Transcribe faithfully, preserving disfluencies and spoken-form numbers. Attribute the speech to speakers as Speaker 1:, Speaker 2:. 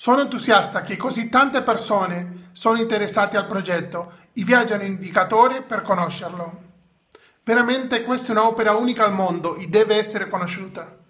Speaker 1: Sono entusiasta che così tante persone sono interessate al progetto e viaggiano in indicatore per conoscerlo. Veramente questa è un'opera unica al mondo e deve essere conosciuta.